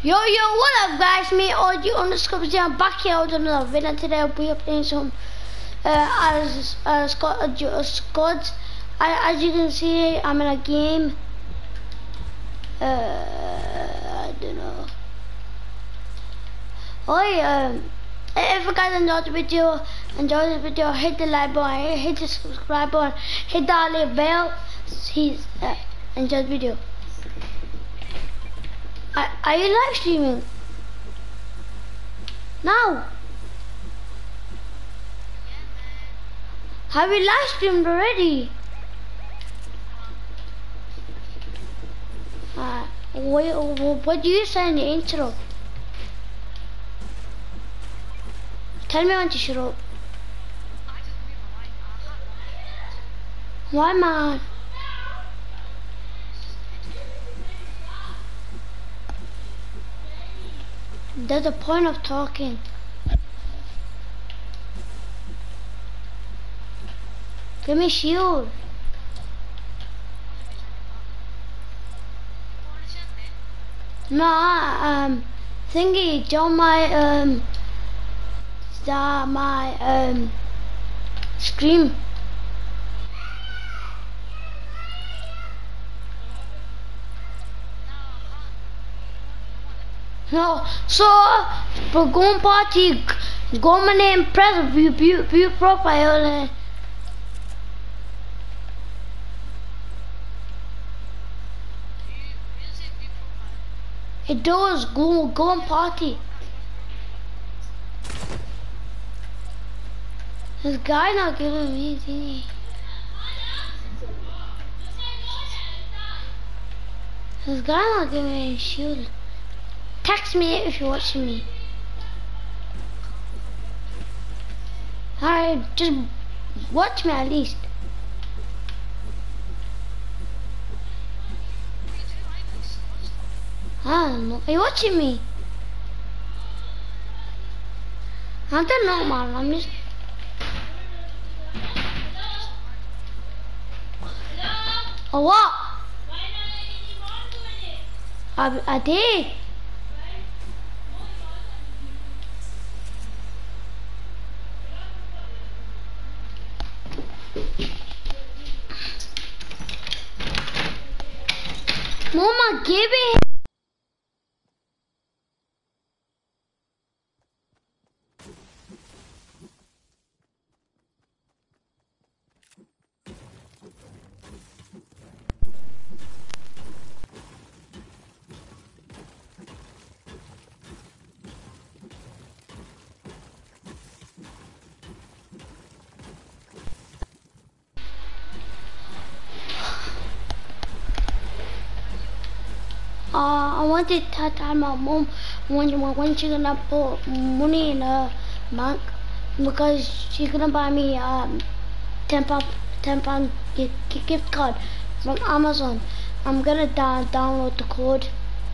Yo, what up guys, me OG underscore I'm back here with another video. Today I'll be playing some squads. As you can see, I'm in a game. I don't know. If you guys enjoyed the video, hit the like button, hit the subscribe button, hit that little bell. Enjoy the video. Are you live streaming? Now? Have you live streamed already? What do you say in the intro? Tell me when to shut up. Why, man? There's a point of talking. Give me shield. No, thingy, join my stream. No, so for going party, go my name, press view profile. It does go on party. This guy not giving me thingy. This guy not giving me a shield. Text me if you're watching me. Alright, just watch me at least. I don't know. Are you watching me? I don't know, man. I'm just. Oh, what? I did. Mama, give it. I wanted to tell my mom when she's gonna put money in her bank because she's gonna buy me £10 gift card from Amazon. I'm gonna download the code.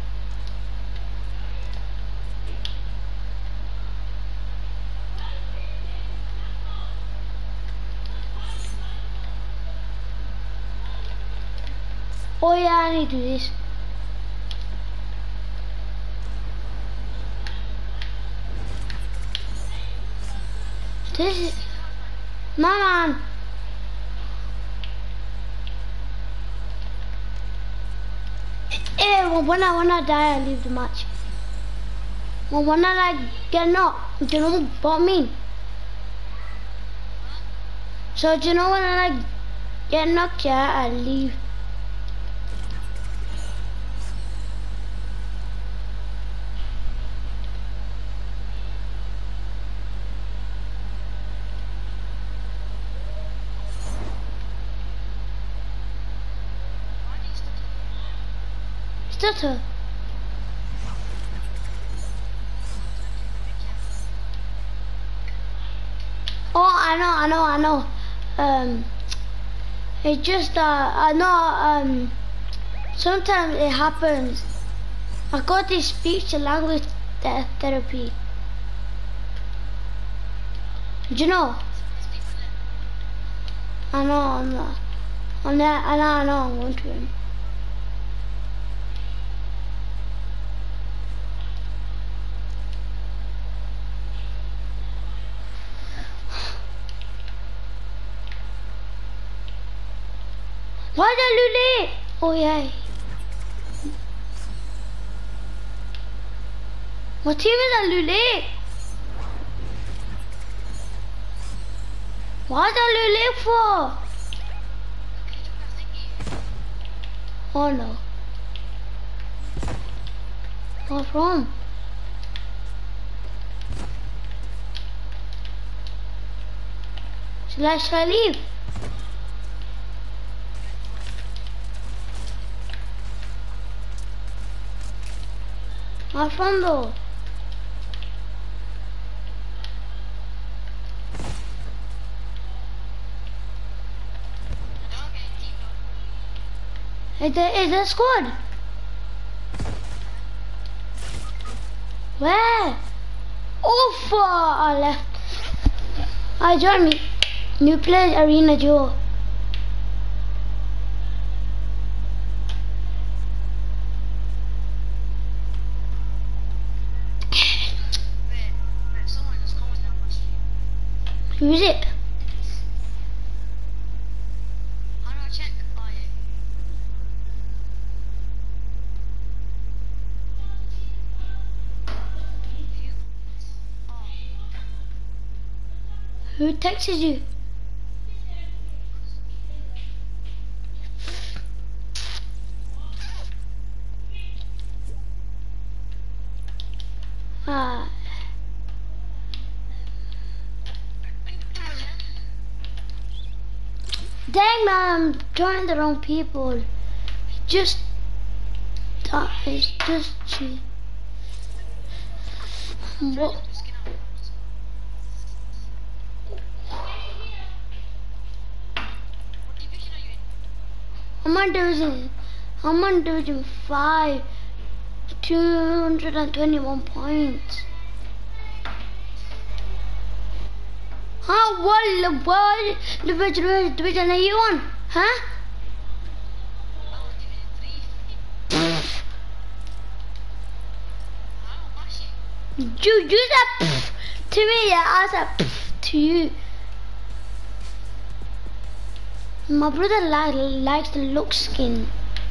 Oh yeah, I need to do this. This is my man. When I die, I leave the match. Well, when I get knocked, do you know what I mean? So do you know when I get knocked, yeah, I leave. Stutter. Oh, I know. It just I know. Sometimes it happens. I got this speech and language therapy. Do you know? I know. I know. I'm going to him. Why is Lule? Oh yeah. What team is that Lule? What is that Lule for? Oh no. What's wrong? Should I leave? What's wrong though? Is there a squad? Where? Oh, far left. I join me. New players arena Joe. Who is it? How do I check? Oh, yeah. Who texted you? Dang man, I'm joining the wrong people. It's just cheap. What? I'm on division 5, 221 points. Huh? What division are you on? Huh? You said to me, yeah, I said to you. My brother likes the look skin.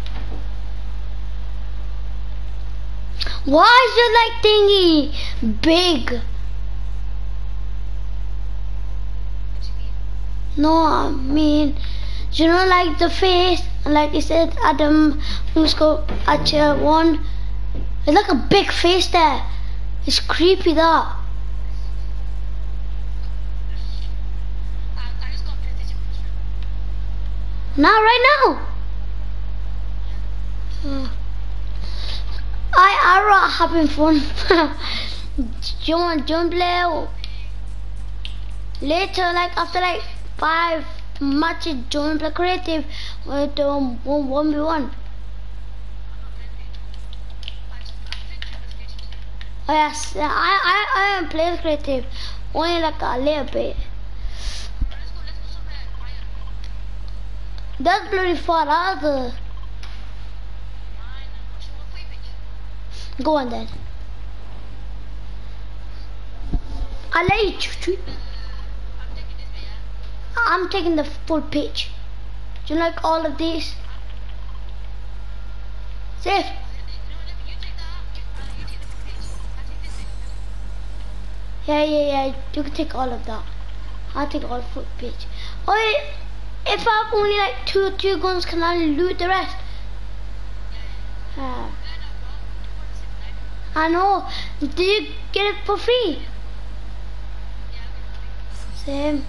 Why is your like thingy big? No, I mean, you know, like the face, like it said Adam underscore Archer 1. It's like a big face there. It's creepy that. I just got PlayStation. Now, right now. I having fun. You want to play later, like after like 5 matches, join play creative with 1v1. Oh yes, I haven't played creative, only like a little bit. Let's go somewhere quiet. That's bloody far out there. Go on then. I'll let you choose. I'm taking this way, yeah? I'm taking the full pitch. Do you like all of these? Safe. You take that. You take the full page. I take this way. Yeah. You can take all of that. I'll take all full pitch. Oh, if I have only like 2 or 3 guns, can I loot the rest? I know. Did you get it for free? Same.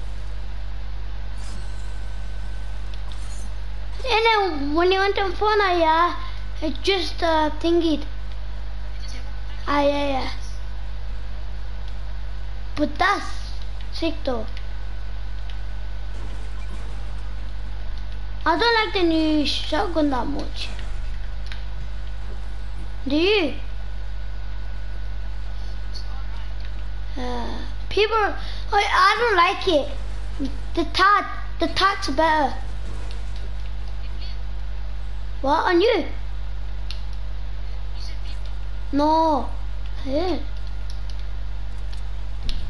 And then when you went on phone, it just thingied. Yeah. But that's sick though. I don't like the new shotgun that much. Do you? People, I don't like it. The tat's better. What, on you? No, I didn't.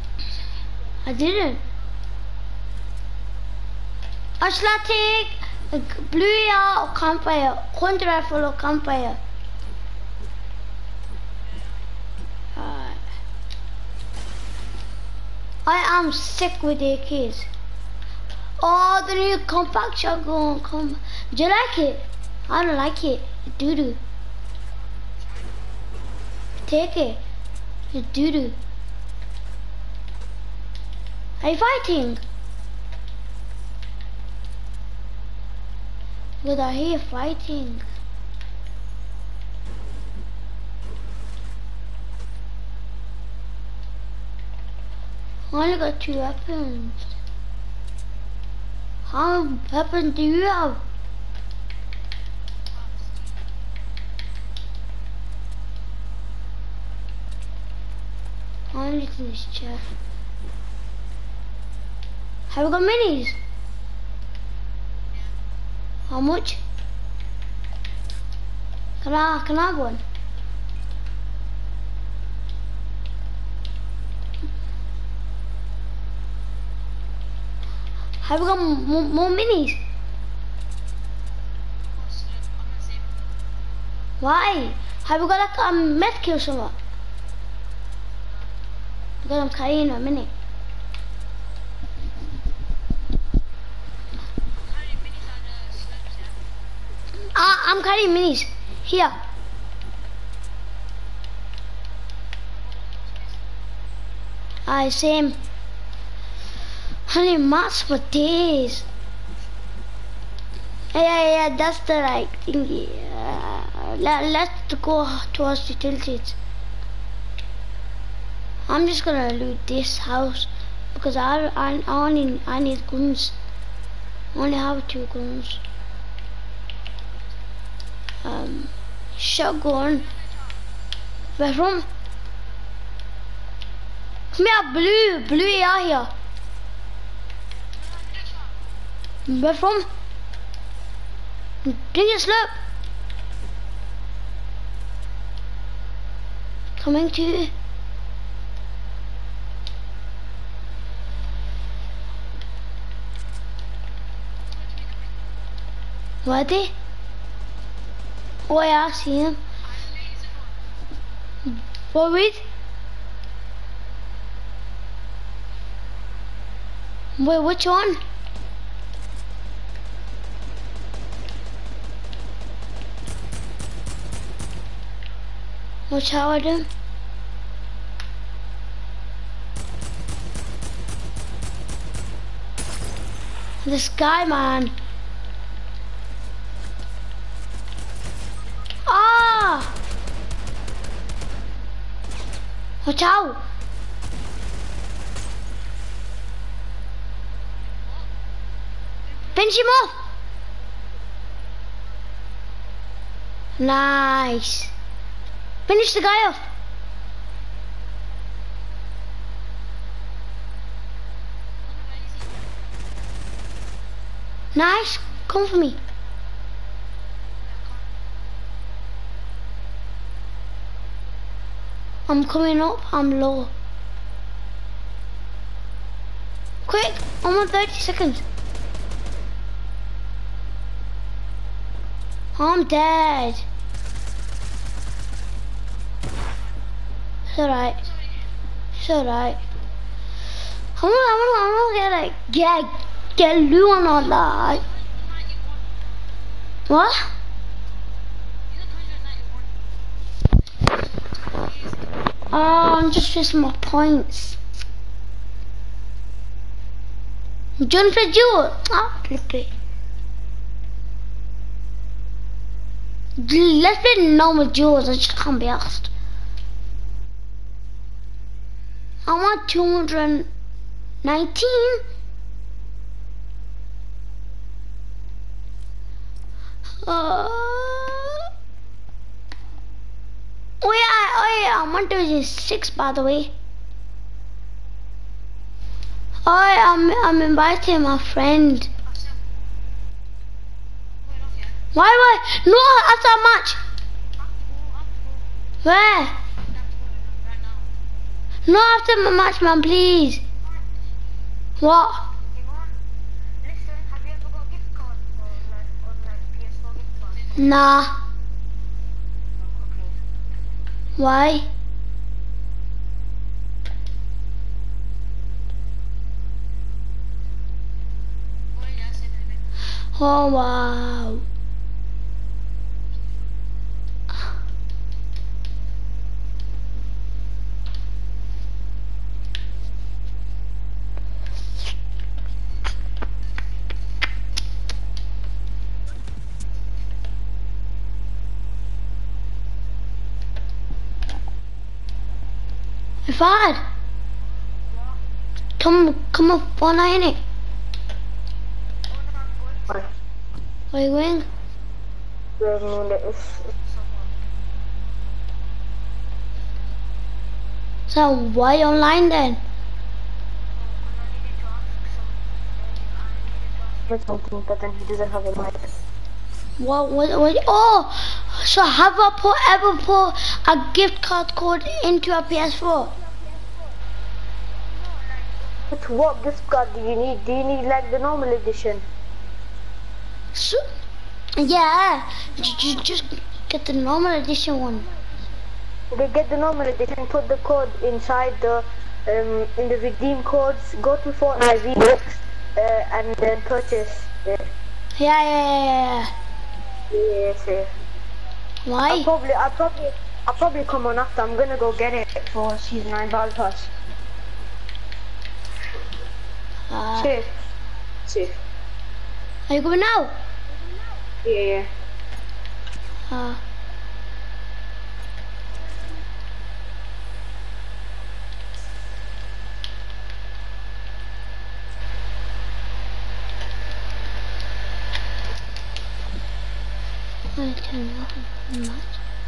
I shall take Like blue AR or campfire, hunter rifle or campfire. Alright. I am sick with AKs. Oh, the new compact shotgun. Do you like it? I don't like it. Doo doo. Take it. It's doo doo. Are you fighting? Because I hear fighting. I only got 2 weapons. How many weapons do you have? I need this chair. Have you got minis? How much? Can I have one? Have you got more minis? Why? Have you got like a med kit or something? Because I'm carrying a mini. I'm carrying minis. Here. Same. Honey, mats for days. Yeah, that's the right thing. Let's go towards the utilities. I'm just gonna loot this house because I need guns. I only have 2 guns. Shotgun. Where from? Come here, blue AR here. Where from? Drink it slow. Coming to you. Where are they? Oh yeah, I see him. What with? Wait, which one? Watch out at him. This guy, man. Ah! Watch out! Finish him off! Nice. Finish the guy off. Nice. Come for me. I'm coming up. I'm low. Quick. I'm on 30 seconds. I'm dead. It's alright. It's alright. I'm gonna get loot on all that. What? Oh, I'm just wasting my points. John for Jewel. Ah, okay. Let's play normal duels. I just can't be asked. I want 219. Oh yeah, I'm on division 6 by the way. I'm inviting my friend. Why? No, after a match. Where? No, after my match, man, please. What? Nah. Okay. Why? Oh yeah, I said that. Oh wow. Fahad, come up on it. What? Where you going? So why online then? Something, but then he doesn't have a mic. What? Oh, so have I ever put a gift card code into a PS4? But what gift card do you need? Do you need like the normal edition? So, yeah, just get the normal edition one. Okay, get the normal edition, put the code inside the, in the redeem codes, go to Fortnite VX, and then purchase it. Yeah. Yes, yeah. Why? I'll probably come on after. I'm gonna go get it for Season 9 Battle Pass. Safe. Safe. Are you going now? Yeah. I don't know much.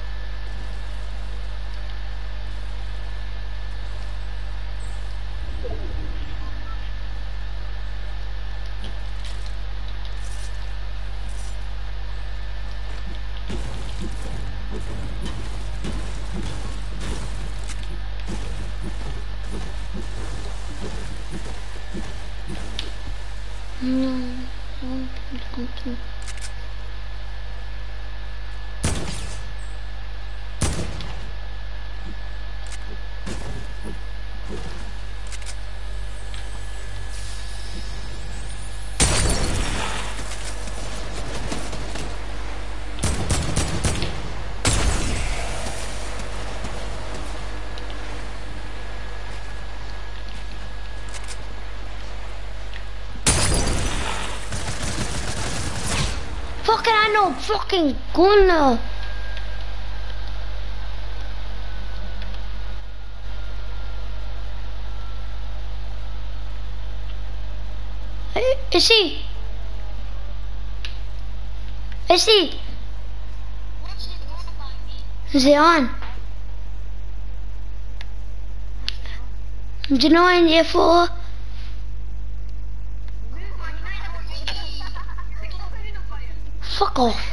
Fucking I know, fucking gunner. Is he? What's it about me? Is he on? Do you know in year 4? Fuck off.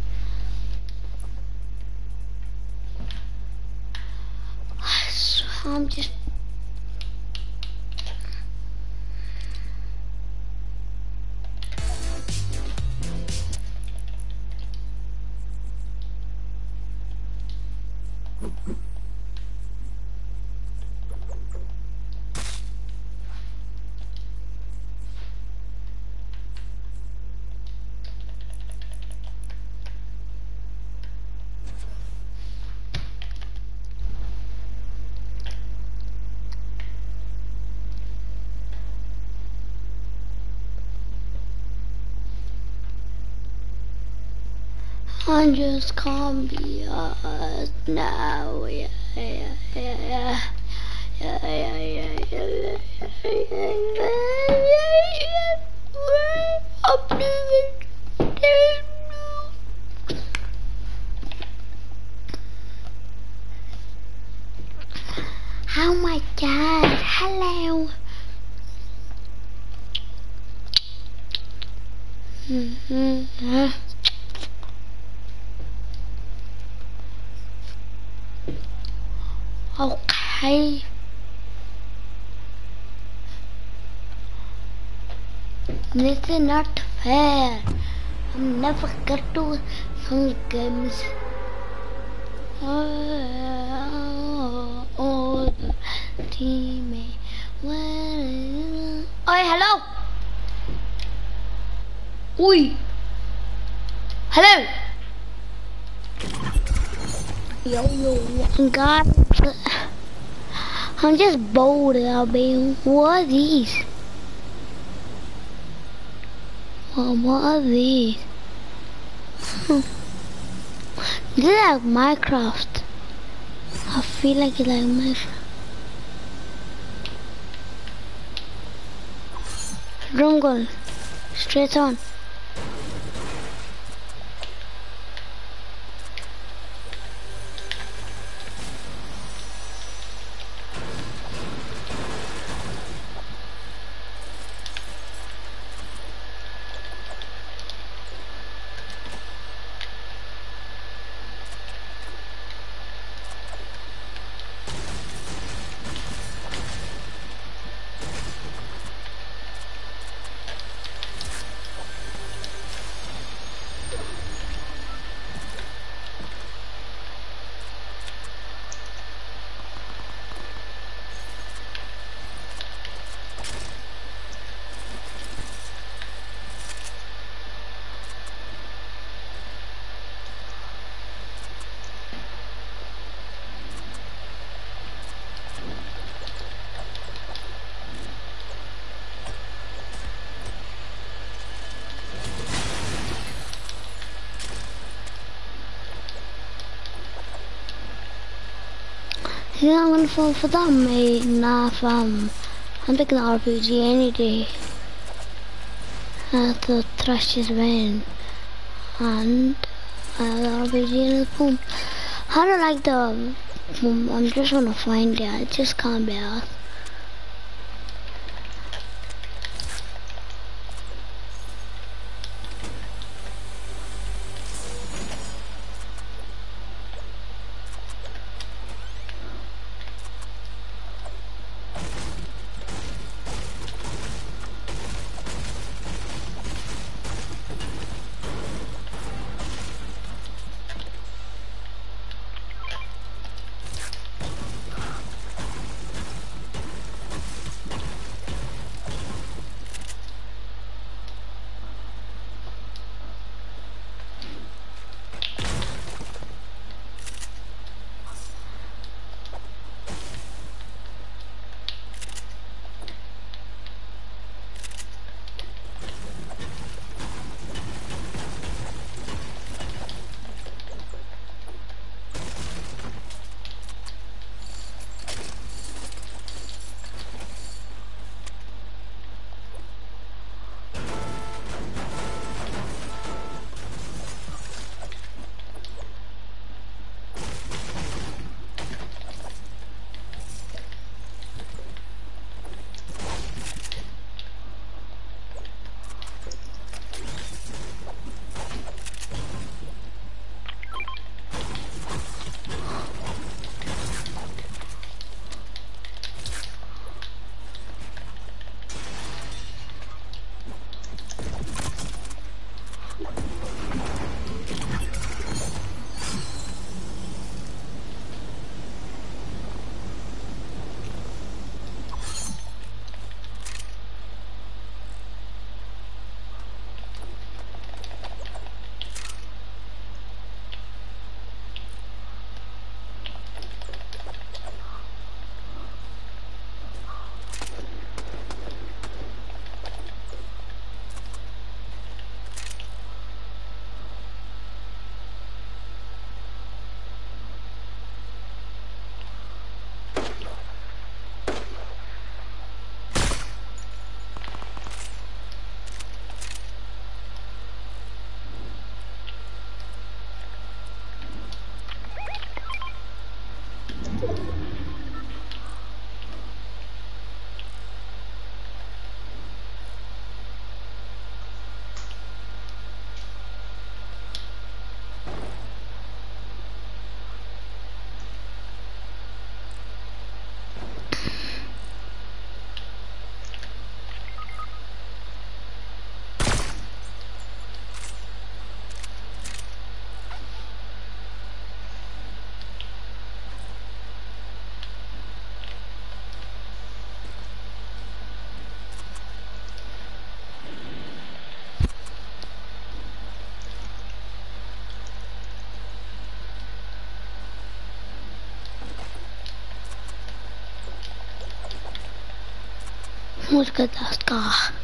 I'm just... I just can't be us now. Yeah. Oh my god, hello. Okay. This is not fair. I'm never get to some games. Oh, teammate. Oi, hello. Oi. Hello. Yo, guys. I'm just bored of being. What are these? What are these? This is like Minecraft. I feel like it's like Minecraft. Jungle. Straight on. You think I'm gonna fall for that, mate? Nah, fam. I'm taking the RPG any day. The trash is win. And the RPG in the boom. I don't like the boom. I'm just gonna find it. I just can't be asked. Música da ska.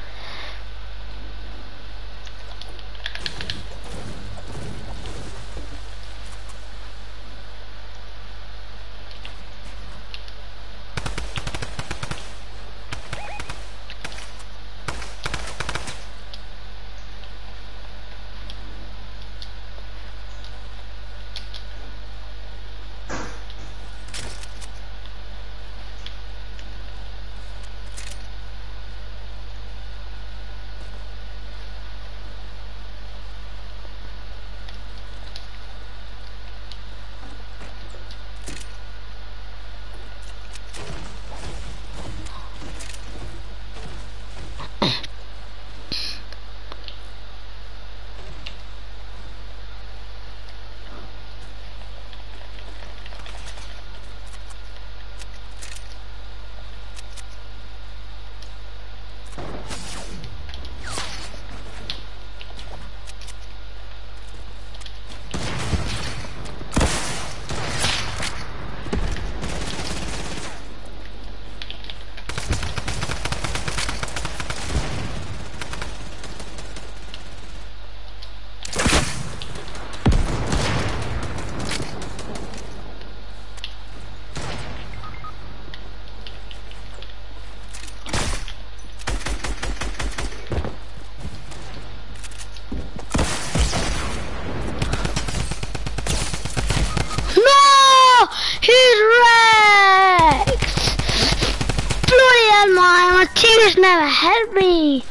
No! He's wrecked! Bloody hell, my teammates never helped me.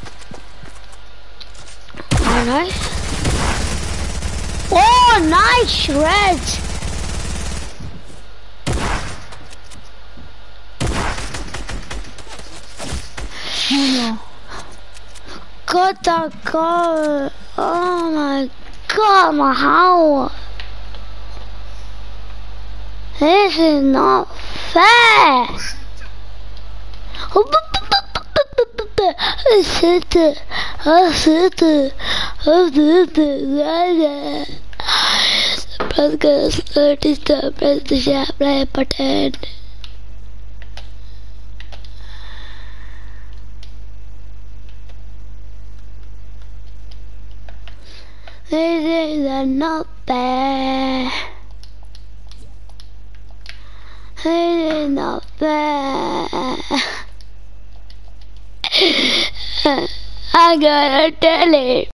Oh, nice. Oh, nice shreds. Got that goal. Oh my god, my how? This is not fair. Press the share play button. This is not fair. This is not fair. I gotta tell it.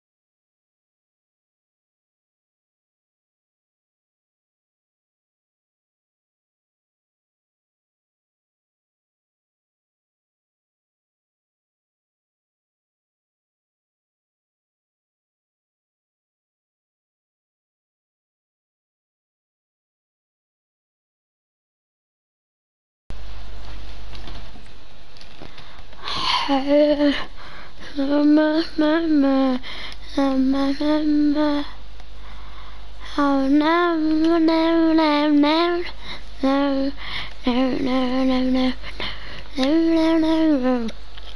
Oh no, no, no, no, no, no, no, no, no, no.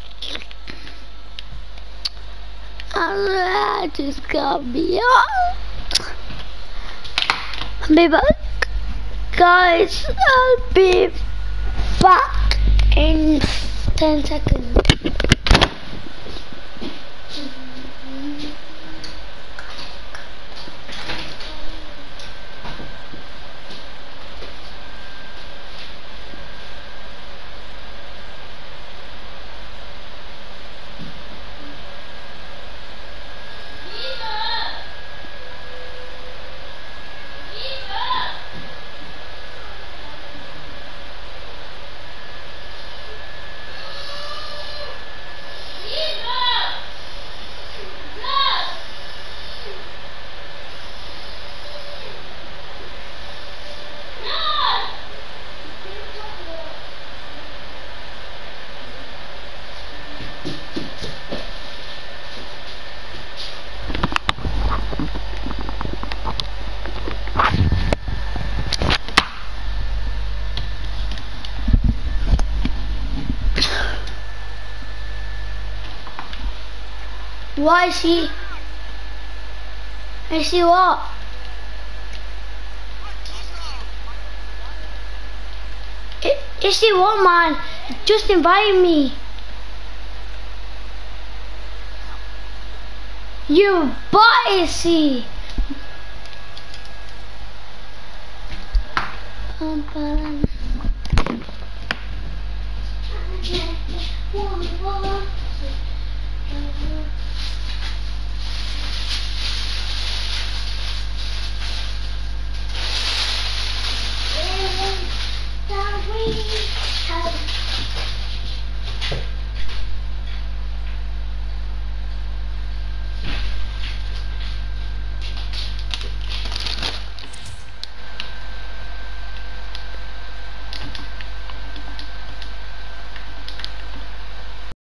I just got me up. I'll be back, guys. I'll be back in 10 seconds. Why is he? I see what? Is he what, man? Just invite me. You bossy.